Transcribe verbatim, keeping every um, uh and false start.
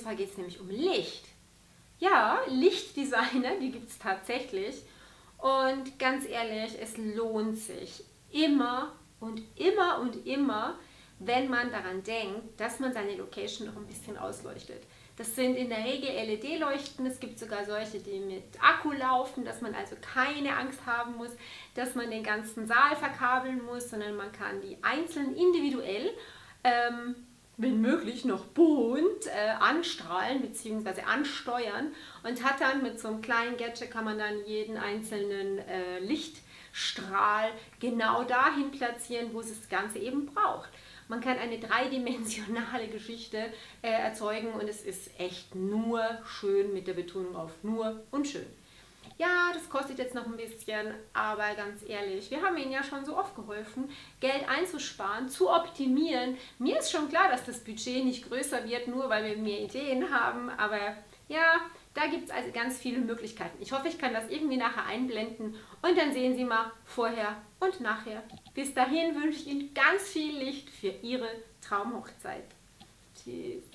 zwar geht es nämlich um Licht. Ja, Lichtdesigner, die gibt es tatsächlich. Und ganz ehrlich, es lohnt sich immer und immer und immer, wenn man daran denkt, dass man seine Location noch ein bisschen ausleuchtet. Das sind in der Regel L E D-Leuchten, es gibt sogar solche, die mit Akku laufen, dass man also keine Angst haben muss, dass man den ganzen Saal verkabeln muss, sondern man kann die einzeln individuell, ähm, wenn möglich noch bunt, äh, anstrahlen bzw. ansteuern und hat dann mit so einem kleinen Gadget kann man dann jeden einzelnen äh, Lichtstrahl genau dahin platzieren, wo es das Ganze eben braucht. Man kann eine dreidimensionale Geschichte äh, erzeugen und es ist echt nur schön mit der Betonung auf nur und schön. Ja, das kostet jetzt noch ein bisschen, aber ganz ehrlich, wir haben Ihnen ja schon so oft geholfen, Geld einzusparen, zu optimieren. Mir ist schon klar, dass das Budget nicht größer wird, nur weil wir mehr Ideen haben, aber ja, da gibt es also ganz viele Möglichkeiten. Ich hoffe, ich kann das irgendwie nachher einblenden und dann sehen Sie mal vorher und nachher. Bis dahin wünsche ich Ihnen ganz viel Licht für Ihre Traumhochzeit. Tschüss.